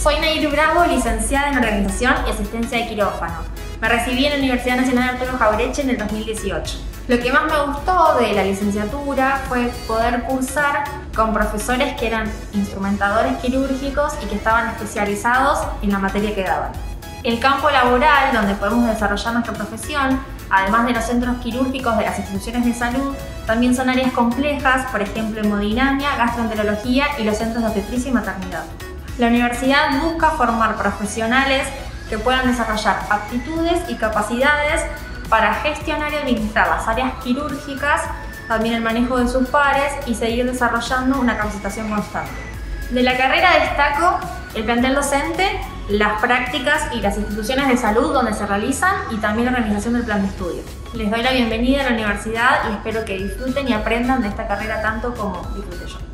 Soy Nair Bravo, licenciada en Organización y Asistencia de Quirófano. Me recibí en la Universidad Nacional Arturo Jauretche en el 2018. Lo que más me gustó de la licenciatura fue poder cursar con profesores que eran instrumentadores quirúrgicos y que estaban especializados en la materia que daban. El campo laboral, donde podemos desarrollar nuestra profesión, además de los centros quirúrgicos de las instituciones de salud, también son áreas complejas, por ejemplo hemodinamia, gastroenterología y los centros de obstetricia y maternidad. La universidad busca formar profesionales que puedan desarrollar aptitudes y capacidades para gestionar y administrar las áreas quirúrgicas, también el manejo de sus pares y seguir desarrollando una capacitación constante. De la carrera destaco el plantel docente, las prácticas y las instituciones de salud donde se realizan y también la organización del plan de estudio. Les doy la bienvenida a la universidad y espero que disfruten y aprendan de esta carrera tanto como disfruté yo.